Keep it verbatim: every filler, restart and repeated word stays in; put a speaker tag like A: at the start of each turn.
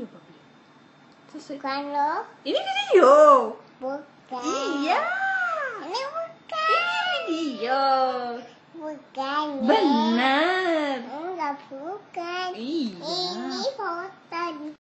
A: video, Pabli. Selesai.
B: Bukan loh.
A: Ini video.
B: Bukan.
A: Iya.
B: Ini bukan.
A: Ini video.
B: Bukan.
A: Benar.
B: Enggak bukan.
A: Iya.
B: Ini foto.